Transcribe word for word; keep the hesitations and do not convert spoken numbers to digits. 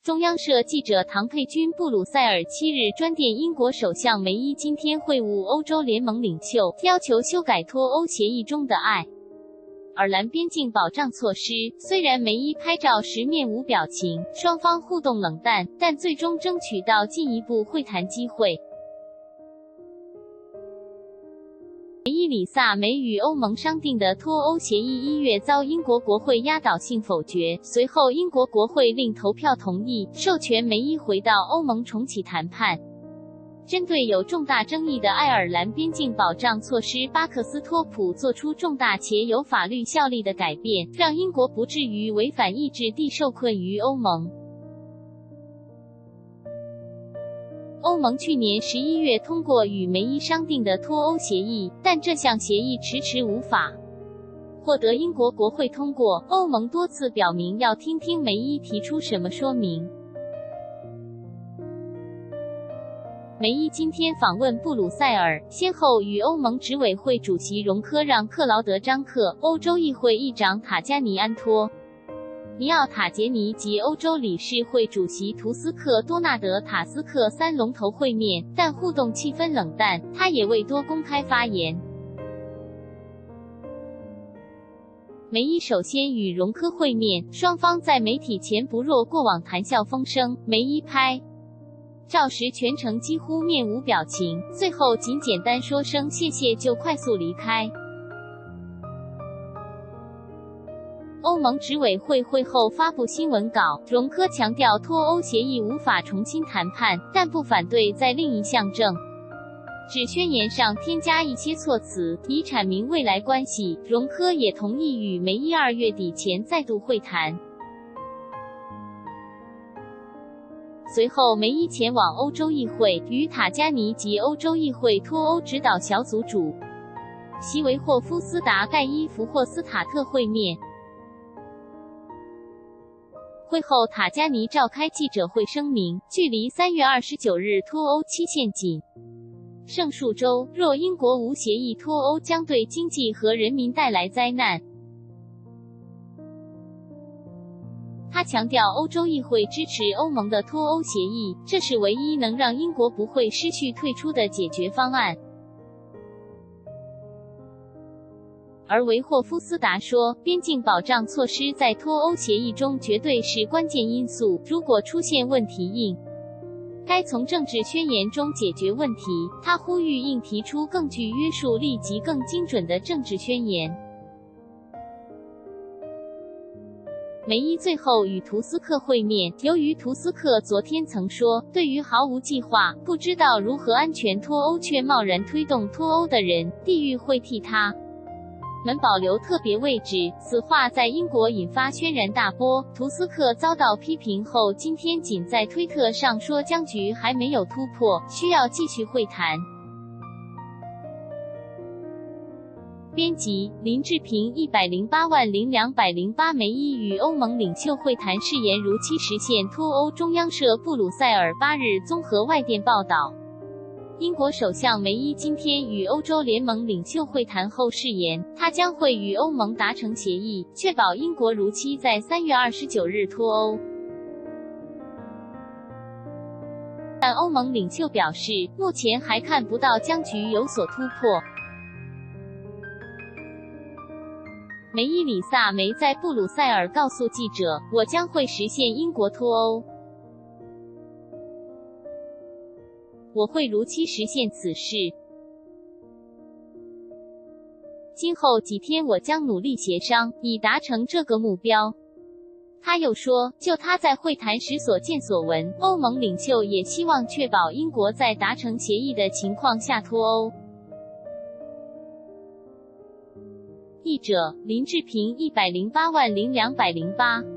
中央社记者唐佩君布鲁塞尔七日专电英国首相梅伊今天会晤欧洲联盟领袖，要求修改脱欧协议中的爱尔兰边境保障措施。虽然梅伊拍照时面无表情，双方互动冷淡，但最终争取到进一步会谈机会。梅伊里萨梅与欧盟商定的脱欧协议一月遭英国国会压倒性否决，随后英国国会另投票同意，授权梅伊回到欧盟重启谈判。针对有重大争议的爱尔兰边境保障措施，巴克斯托普做出重大且有法律效力的改变，让英国不至于违反意志地受困于欧盟。欧盟去年十一月通过与梅伊商定的脱欧协议，但这项协议迟迟无法获得英国国会通过。欧盟多次表明要听听梅伊提出什么说明。梅伊今天访问布鲁塞尔，先后与欧盟执委会主席容科让·克劳德·张克、欧洲议会议长塔加尼·安托尼奥·塔杰尼及欧洲理事会主席图斯克·多纳德·塔斯克三龙头会面，但互动气氛冷淡，他也未多公开发言。梅伊首先与容科会面，双方在媒体前不若过往谈笑风生。梅伊拍照时全程几乎面无表情，最后仅简单说声谢谢就快速离开。欧盟执委会会后发布新闻稿，容科强调脱欧协议无法重新谈判，但不反对在另一项政治宣言上添加一些措辞，以阐明未来关系。容科也同意与梅伊二月底前再度会谈。随后，梅伊前往欧洲议会，与塔加尼及欧洲议会脱欧指导小组主席维霍夫斯达盖伊弗霍斯塔特会面。会后，塔加尼召开记者会声明，距离三月二十九日脱欧期限仅剩数周，若英国无协议脱欧，将对经济和人民带来灾难。他强调，欧洲议会支持欧盟的脱欧协议，这是唯一能让英国不会失去退出的解决方案。而维霍夫斯达说，边境保障措施在脱欧协议中绝对是关键因素，如果出现问题应该从政治宣言中解决问题。他呼吁应提出更具约束力及更精准的政治宣言。梅伊最后与图斯克会面，由于图斯克昨天曾说，对于毫无计划、不知道如何安全脱欧却贸然推动脱欧的人，地狱会替他们保留特别位置，此话在英国引发轩然大波。图斯克遭到批评后，今天仅在推特上说僵局还没有突破，需要继续会谈。编辑林志平一百零八万零两百零八梅伊与欧盟领袖会谈誓言如期实现脱欧。中央社布鲁塞尔八日综合外电报道。英国首相梅伊今天与欧洲联盟领袖会谈后誓言，他将会与欧盟达成协议，确保英国如期在三月二十九日脱欧。但欧盟领袖表示，目前还看不到僵局有所突破。梅伊里萨梅在布鲁塞尔告诉记者，我将会实现英国脱欧。我会如期实现此事。今后几天我将努力协商，以达成这个目标。他又说，就他在会谈时所见所闻，欧盟领袖也希望确保英国在达成协议的情况下脱欧。译者林志平一百零八万零两百零八